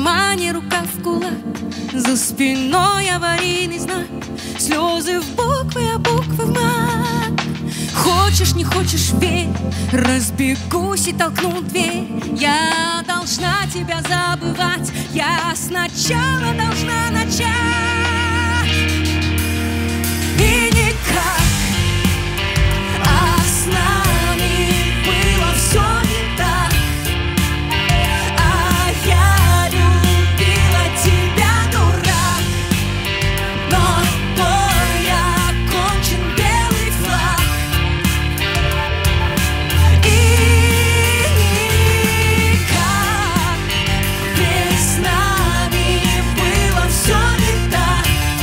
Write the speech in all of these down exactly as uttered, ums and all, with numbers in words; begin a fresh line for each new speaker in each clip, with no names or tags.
кармане, рука в кулак, за спиной аварийный знак, слезы в буквы, а буквы в мак. Хочешь, не хочешь, верь, разбегусь и толкну дверь. Я должна тебя забывать, я сначала должна начать. И никак, а с нами было все не так. А я любила тебя, дурак, но бой окончен, белый флаг. И никак, ведь с нами было все не так.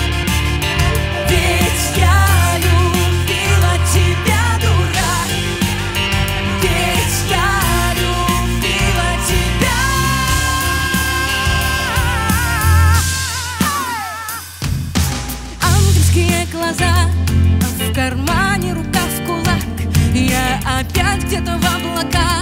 Ведь я любила тебя, дурак, ведь я любила тебя. Ангельские глаза, а в кармане рука в кулак. Я опять где-то в облаках.